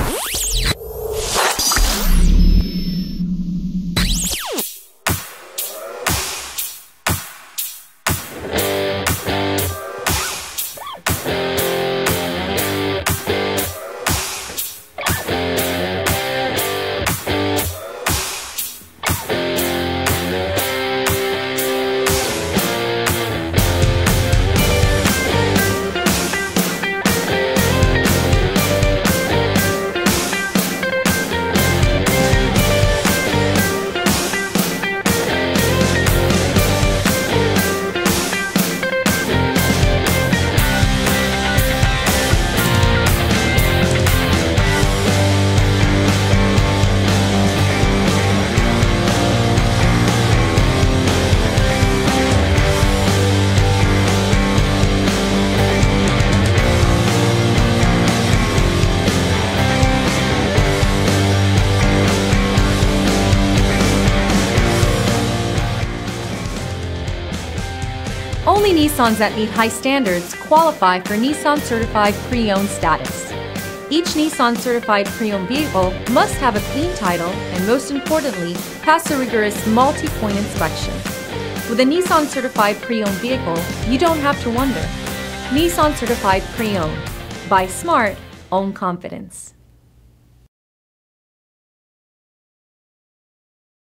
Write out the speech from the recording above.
Only Nissans that meet high standards qualify for Nissan Certified Pre-Owned status. Each Nissan Certified Pre-Owned vehicle must have a clean title and, most importantly, pass a rigorous multi-point inspection. With a Nissan Certified Pre-Owned vehicle, you don't have to wonder. Nissan Certified Pre-Owned. Buy smart, own confidence.